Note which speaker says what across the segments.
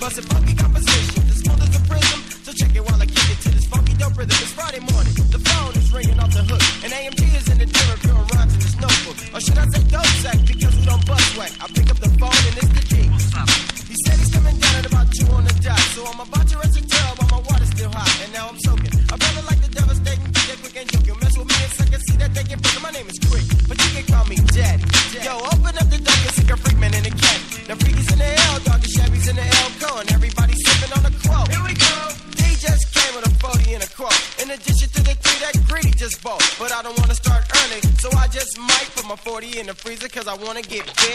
Speaker 1: busting funky compositions, as smooth as a prism. So check it while I kick it to this funky dope rhythm. It's Friday morning, the phone is ringing off the hook, and AMG is in the gym reviewing rhymes in his notebook. Or should I say dope sack, because we don't bust whack. I pick up the phone and it's the G. He said he's coming down at about 2 on the dot, so I'm about to rest a tail while my water's still hot, and now I'm soaking. A brother like the devastating, DJ Quick and joking. Mess with me and suck and see that they get broken. My name is Quick, but you can call me Daddy. Yo, open up the door and see a freak man in the caddy. The freakies in the L, dog, the Chevys in the L, and everybody sipping on the quote. Here we go. D just came with a 40 and a quote. In addition to the 3 that Greedy just bought, but I don't want to start earning, so I just might put my 40 in the freezer, cause I want to get big.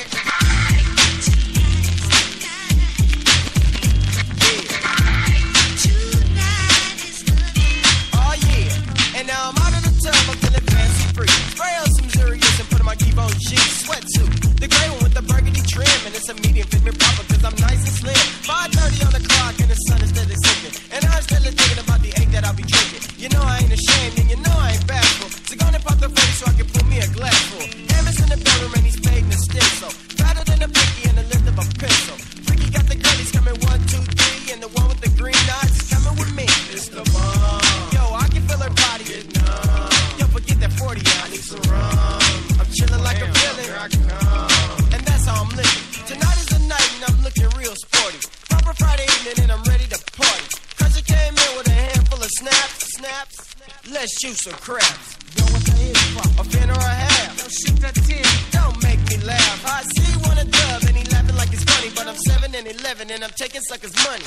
Speaker 1: And now I'm out of the tub, I'm feeling fancy free. Spray out some Zurius and put on my Givenchy G sweatsuit. The gray one with the burgundy trim, and it's a medium, fit me proper, cause I'm nice and slim. 5:30 on the clock, and the sun is steadily sinking. And I'm still thinking about the egg that I'll be drinking. You know I ain't ashamed, and you know I ain't bashful. So gonna pop the face so I can pull me a glass full. Hammers in the bedroom, and he's fading the stencil. Fatter than a pinky and the lift of a pencil. Freaky got the girlies coming 1, 2, 3, and the one with the green eyes is coming with me. It's the bomb. Feel her body. Yo, forget that 40, I need some rum. I'm chilling like a villain. Here I come. And that's how I'm living. Tonight is the night and I'm looking real sporty. Proper Friday evening and I'm ready to party. Cause you came in with a handful of snaps. Let's shoot some craps. Yo, what the hell from? A fin or a half? Yo, shoot that 10. Don't make me laugh. I see one a dub and he laughing like it's funny. But I'm 7 and 11 and I'm taking suckers' money.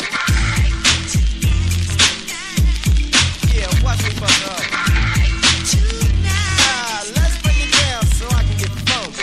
Speaker 1: Yeah, watch me fuck up. Let's break it down so I can get funky.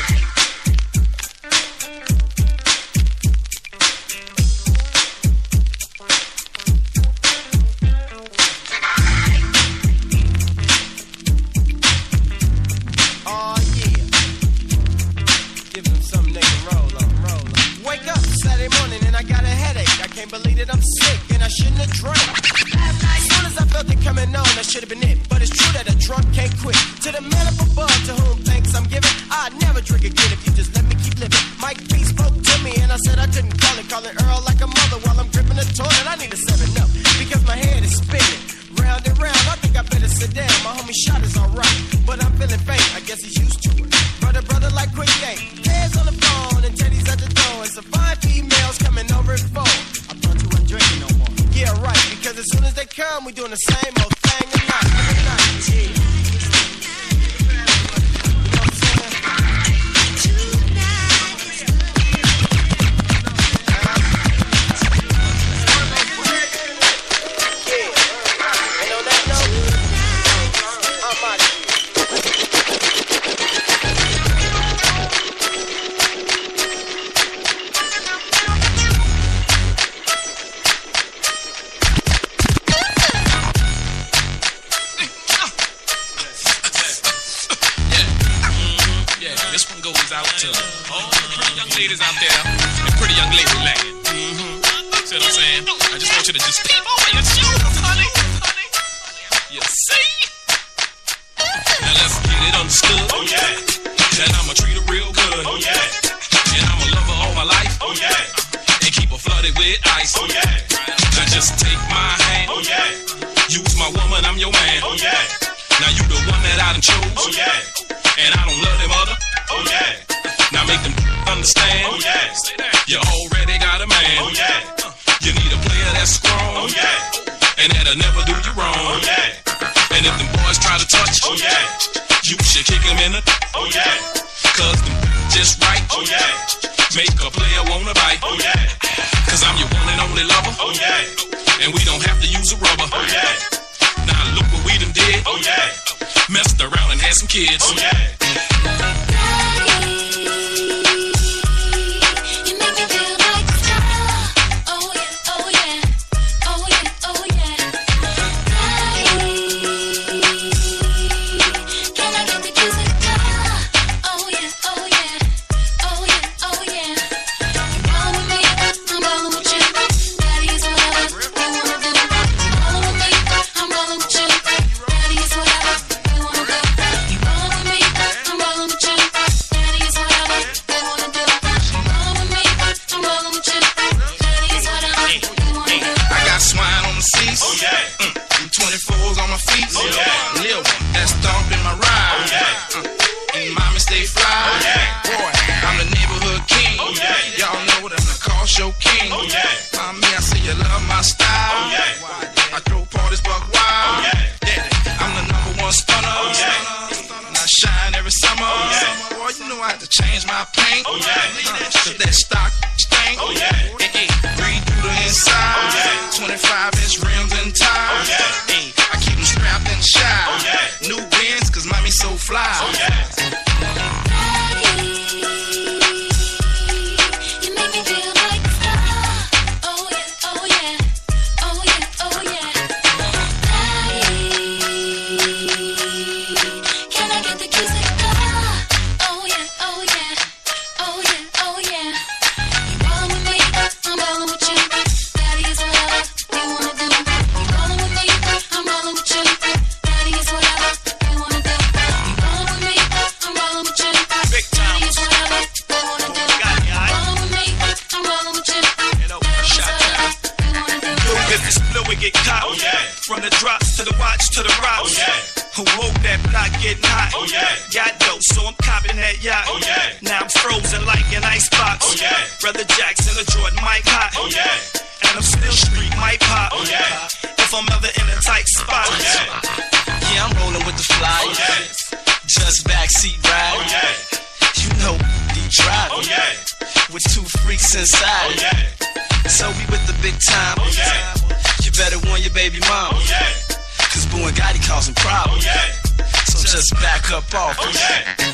Speaker 1: Oh yeah. Give them something they can roll on. Wake up Saturday morning and I got a headache. I can't believe that I'm sick and I shouldn't have drank. I felt it coming on, that should have been it. But it's true that a drunk can't quit. To the man up above, to whom thanks I'm giving, I'd never drink again if you just let me keep living. Mike P spoke to me and I said I couldn't call it Earl like a mother while I'm gripping the toilet. I need a 7-Up because my head is spinning round and round. I think I better sit down. My homie shot is alright, but I'm feeling faint. I guess he's used to it. Brother like Quick game. Heads on the phone and Teddy's at the door. And some fine females coming over at 4. I thought you weren't drinking no more. Yeah, right, because as soon as they come, we doing the same old thing tonight. Yeah. Ladies out there, and pretty young lady land. See what I'm saying? I just want you to just peep over your shoulder, honey. You see? Now let's get it understood. Oh yeah. That I'ma treat her real good. Oh yeah. And I'ma love her all my life. Oh yeah. And keep her flooded with ice. Oh yeah. Now just take my hand. Oh yeah. You was my woman, I'm your man. Oh yeah. Now you the one that I done chose. Oh yeah. And I don't love them other. Oh yeah. Now make them understand. Oh yeah. You already got a man. Oh yeah. You need a player that's strong. Oh yeah. And that'll never do you wrong. Oh yeah. And if them boys try to touch. Oh yeah. You should kick them in the. Oh yeah. Cause them just right. Oh yeah. Make a player wanna bite. Oh yeah. Cause I'm your one and only lover. Oh yeah. And we don't have to use a rubber. Oh yeah. Now look what we done did. Oh yeah. Messed around and had some kids. Oh yeah. yeah.
Speaker 2: Mommy, I see you love my style.
Speaker 1: Oh, yeah.
Speaker 2: I throw parties buck wild.
Speaker 1: Oh, yeah.
Speaker 2: I'm the #1 stunner.
Speaker 1: Oh, yeah.
Speaker 2: And I shine every summer.
Speaker 1: Oh, yeah.
Speaker 2: Boy, you know I had to change my paint.
Speaker 1: Oh, yeah.
Speaker 2: Cause that stock stank.
Speaker 1: Oh, yeah.
Speaker 2: Hey, breathe through the inside.
Speaker 1: Oh, yeah.
Speaker 2: 25-inch rims and tires.
Speaker 1: Oh, yeah.
Speaker 2: Hey, I keep them strapped and shy.
Speaker 1: Oh, yeah.
Speaker 2: New Benz, cause mommy so fly.
Speaker 1: Oh, yeah.
Speaker 3: Get caught.
Speaker 1: Oh, yeah.
Speaker 3: From the drops to the watch to the rocks.
Speaker 1: Oh, yeah.
Speaker 3: Who woke that block getting hot?
Speaker 1: Oh, yeah.
Speaker 3: Got dope, so I'm copping that yacht.
Speaker 1: Oh, yeah.
Speaker 3: Now I'm frozen like an icebox.
Speaker 1: Oh, yeah.
Speaker 3: Brother Jackson, the Jordan Mike hot.
Speaker 1: Oh, yeah.
Speaker 3: And I'm still street Mike pop.
Speaker 1: Oh, yeah.
Speaker 3: If I'm ever in a tight spot.
Speaker 1: Oh, yeah.
Speaker 2: Yeah, I'm rolling with the flyers.
Speaker 1: Oh, yeah.
Speaker 2: Just backseat ride.
Speaker 1: Oh, yeah.
Speaker 2: You know, the driver.
Speaker 1: Oh, yeah.
Speaker 2: With 2 freaks inside.
Speaker 1: Oh, yeah.
Speaker 2: So we with the big time.
Speaker 1: Oh, yeah.
Speaker 2: You better warn your baby mom.
Speaker 1: Oh, yeah.
Speaker 2: Cause Boo and Gotti causing problems.
Speaker 1: Oh, yeah.
Speaker 2: So just back up off.
Speaker 1: Oh, yeah.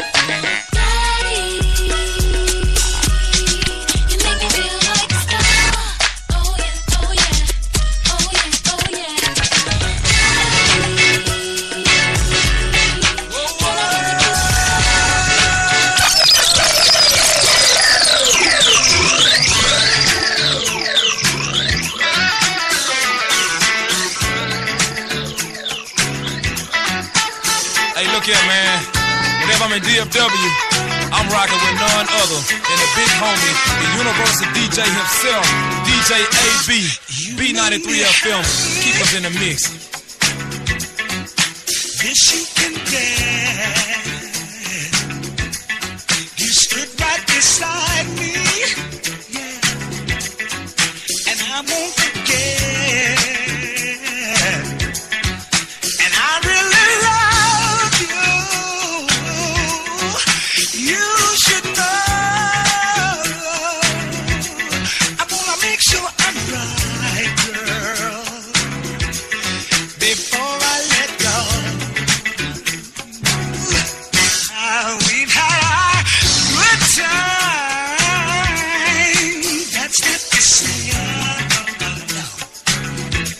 Speaker 4: Hey, look here, man. Whenever I'm in DFW, I'm rocking with none other than the big homie, the universal DJ himself, DJ AB, B93 FM. Keep us in the mix.
Speaker 3: Yes, you can dance. You stood right beside me. Yeah. And I won't forget. And I really love you. You should know. I wanna make sure I'm right, girl. Before I let go. We've had a good time. That's not to say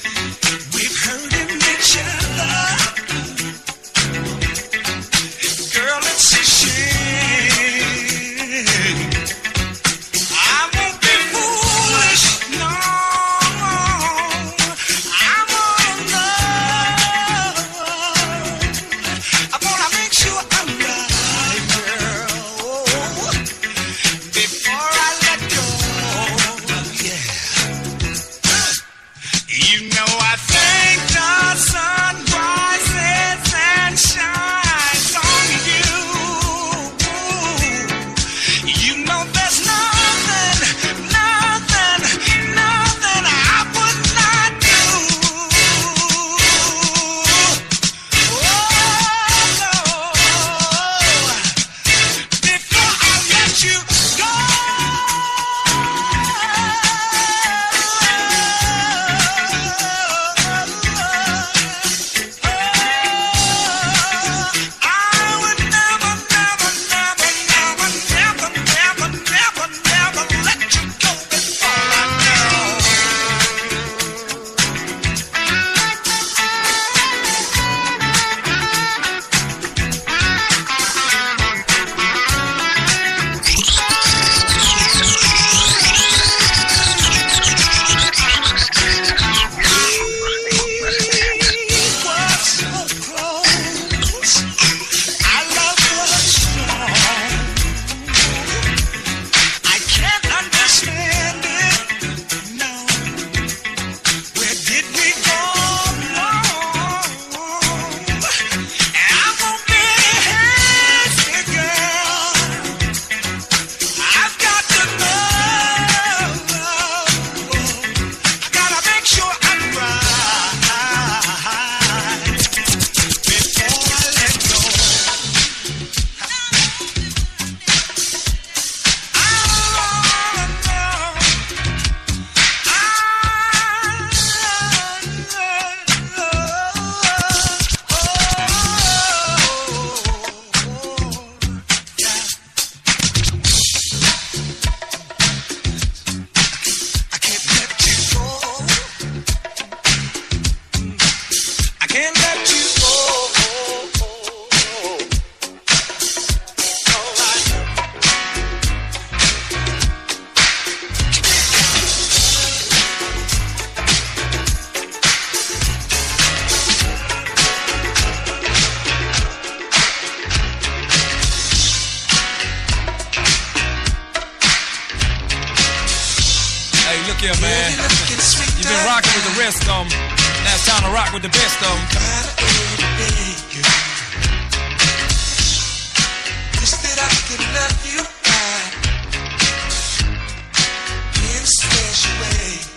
Speaker 4: here, man. You've been rocking with the rest of them. Now it's time to rock with the best of them.
Speaker 3: Wish that I could love you right in a special way.